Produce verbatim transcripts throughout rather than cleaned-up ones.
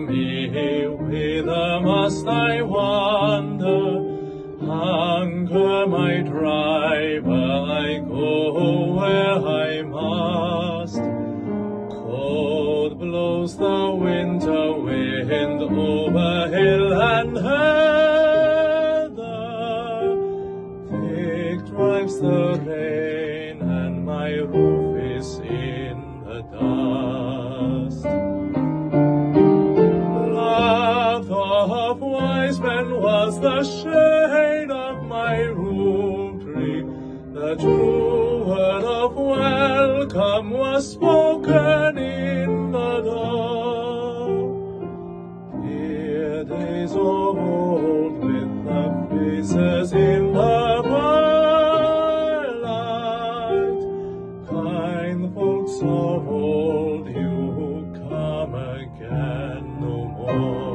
me, whither must I wander? Hunger my driver, I go where I must. Cold blows the winter wind over hill and heather. Thick drives the rain, and my roof is in the dust. Love of wise men was the shade of my roof tree. The true word of welcome was spoken in the dawn. Dear days of old, with the faces in the twilight, kind folks of old, you come again no more.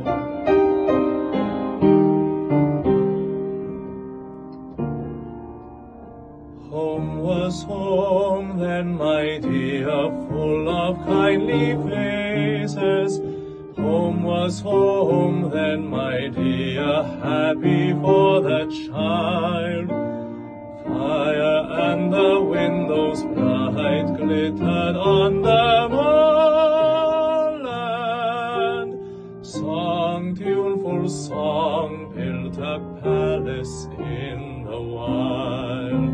Home was home then, my dear, full of kindly faces. Home was home then, my dear, happy for the child. Fire and the windows bright glittered on the moorland. Song, tuneful song, built a palace in the wild.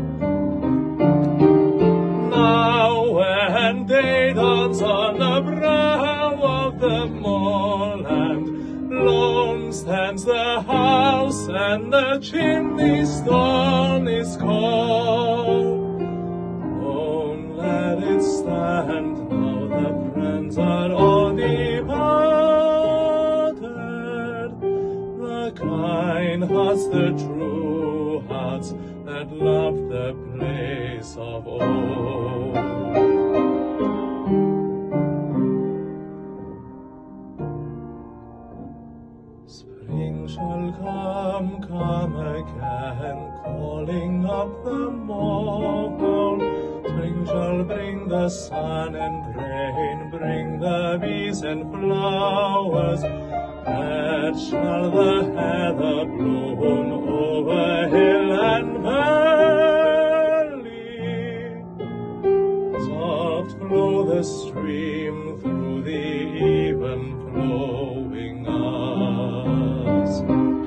Now when day dawns on the brow of the moorland, lone stands the house and the chimney stone is cold. Lone let it stand, now the friends are all departed. The kind hearts, the true hearts, that loved the place of old. Spring shall come, come again, calling up the morn. Spring shall bring the sun and rain, bring the bees and flowers. That shall the heather bloom over hill and valley. Soft flow the stream through the even flowing us.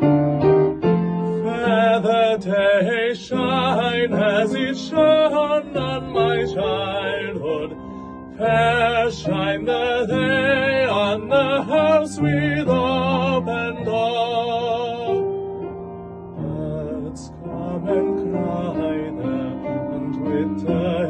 Fair the day shine as it shone on my childhood. Fair shine the day on the house with open door. Birds come and cry there, and twitter